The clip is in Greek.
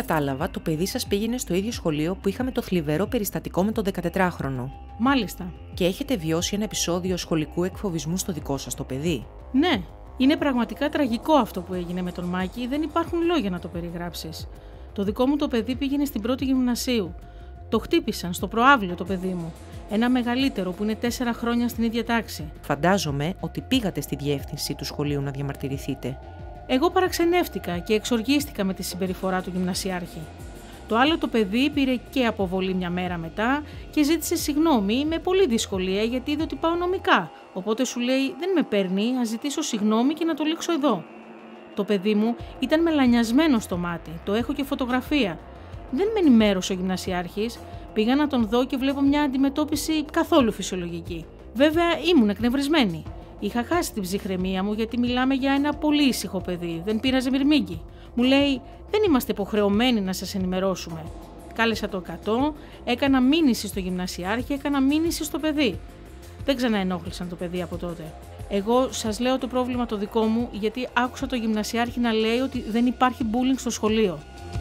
κατάλαβα, το παιδί σας πήγαινε στο ίδιο σχολείο που είχαμε το θλιβερό περιστατικό με τον 14χρονο. Μάλιστα. Και έχετε βιώσει ένα επεισόδιο σχολικού εκφοβισμού στο δικό σας το παιδί? Ναι, είναι πραγματικά τραγικό αυτό που έγινε με τον Μάκη, δεν υπάρχουν λόγια να το περιγράψεις. Το δικό μου το παιδί πήγαινε στην πρώτη γυμνασίου. Το χτύπησαν στο προαύλιο το παιδί μου. Ένα μεγαλύτερο που είναι 4 χρόνια στην ίδια τάξη. Φαντάζομαι ότι πήγατε στη διεύθυνση του σχολείου να διαμαρτυρηθείτε. Εγώ παραξενεύτηκα και εξοργίστηκα με τη συμπεριφορά του γυμνασιάρχη. Το άλλο το παιδί πήρε και αποβολή μια μέρα μετά και ζήτησε συγγνώμη με πολύ δυσκολία γιατί είδε ότι πάω νομικά. Οπότε σου λέει: δεν με παίρνει, να ζητήσω συγγνώμη και να το λήξω εδώ. Το παιδί μου ήταν μελανιασμένο στο μάτι, το έχω και φωτογραφία. Δεν με ενημέρωσε ο γυμνασιάρχης. Πήγα να τον δω και βλέπω μια αντιμετώπιση καθόλου φυσιολογική. Βέβαια ήμουν εκνευρισμένη. Είχα χάσει την ψυχραιμία μου γιατί μιλάμε για ένα πολύ ήσυχο παιδί, δεν πήραζε μυρμήγκι. Μου λέει: δεν είμαστε υποχρεωμένοι να σας ενημερώσουμε. Κάλεσα το 100, έκανα μήνυση στο γυμνασιάρχη, έκανα μήνυση στο παιδί. Δεν ξαναενόχλησαν το παιδί από τότε. Εγώ σας λέω το πρόβλημα το δικό μου γιατί άκουσα το γυμνασιάρχη να λέει ότι δεν υπάρχει bullying στο σχολείο.